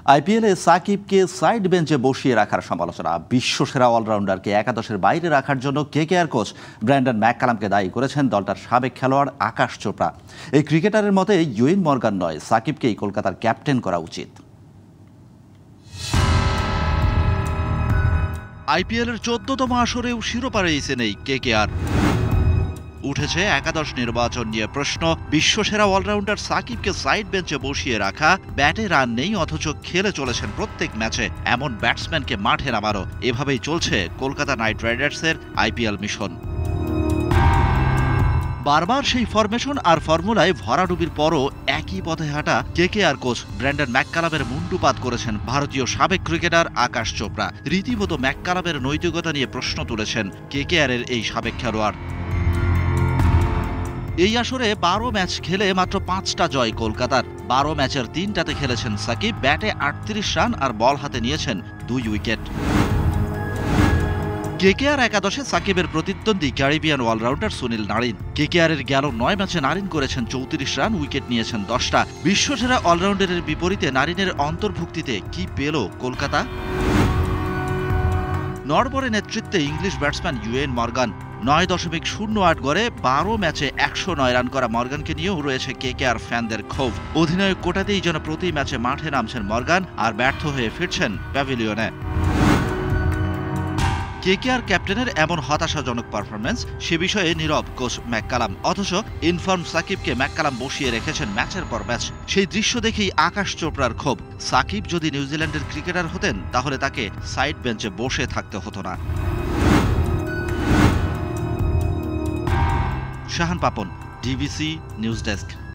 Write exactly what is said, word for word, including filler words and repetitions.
আইপিএলে সাকিবকে সাইড বেঞ্চে বসিয়ে রাখার সমালোচনা। বিশ্বসেরা অলরাউন্ডারকে একাদশের বাইরে রাখার জন্য কেকেআর কোচ ব্র্যান্ডন ম্যাককালামকে দায়ী করেছেন দলটার সাবেক খেলোয়াড় আকাশ চোপড়া। এই ক্রিকেটারের মতে ইউয়েন মর্গান নয়, সাকিবকেই কলকাতার ক্যাপ্টেন করা উচিত। আইপিএলের চোদ্দতম আসরেও শিরোপা রেসে নেই কেকেআর। উঠেছে একাদশ নির্বাচন নিয়ে প্রশ্ন। বিশ্বসেরা অলরাউন্ডার সাকিবকে সাইড বেঞ্চে বসিয়ে রাখা, ব্যাটে রান নেই অথচ খেলে চলেছেন প্রত্যেক ম্যাচে, এমন ব্যাটসম্যানকে মাঠে নামানো, এভাবেই চলছে কলকাতা নাইট রাইডার্সের আইপিএল মিশন। বারবার সেই ফরমেশন আর ফর্মুলায় ভরাডুবির পরও একই পথে হাঁটা কেকেআর কোচ ব্র্যান্ডন ম্যাককালামের মুন্ডুপাত করেছেন ভারতীয় সাবেক ক্রিকেটার আকাশ চোপড়া। রীতিমতো ম্যাককালামের নৈতিকতা নিয়ে প্রশ্ন তুলেছেন কেকেআরের এই সাবেক খেলোয়াড়। এই আসরে বারো ম্যাচ খেলে মাত্র পাঁচটা জয় কলকাতার। বারো ম্যাচের তিনটাতে খেলেছেন সাকিব, ব্যাটে আটত্রিশ রান আর বল হাতে নিয়েছেন দুই উইকেট। কেকেআর একাদশে সাকিবের প্রতিদ্বন্দ্বী ক্যারিবিয়ান অলরাউন্ডার সুনীল নারিন। কেকেআরের গেল নয় ম্যাচে নারিন করেছেন চৌত্রিশ রান, উইকেট নিয়েছেন দশটা। বিশ্বসেরা অলরাউন্ডারের বিপরীতে নারিনের অন্তর্ভুক্তিতে কি পেল কলকাতা? নরবরে নেতৃত্বে ইংলিশ ব্যাটসম্যান ইউয়েন মর্গান নয় দশমিক শূন্য আট গড়ে বারো ম্যাচে একশো নয় রান করা মর্গানকে নিয়েও রয়েছে কেকেআর ফ্যানদের ক্ষোভ। অধিনায়ক কোটাতেই যেন প্রতি ম্যাচে মাঠে নামছেন মর্গান আর ব্যর্থ হয়ে ফিরছেন প্যাভিলিয়নে। কেকেআর ক্যাপ্টেনের এমন হতাশাজনক পারফরম্যান্স, সে বিষয়ে নীরব কোচ ম্যাককালাম। অথচ ইনফর্ম সাকিবকে ম্যাককালাম বসিয়ে রেখেছেন ম্যাচের পর ম্যাচ। সেই দৃশ্য দেখেই আকাশ চোপড়ার ক্ষোভ। সাকিব যদি নিউজিল্যান্ডের ক্রিকেটার হতেন তাহলে তাকে সাইড বেঞ্চে বসে থাকতে হতো না। Shahan Papon, DBC news desk.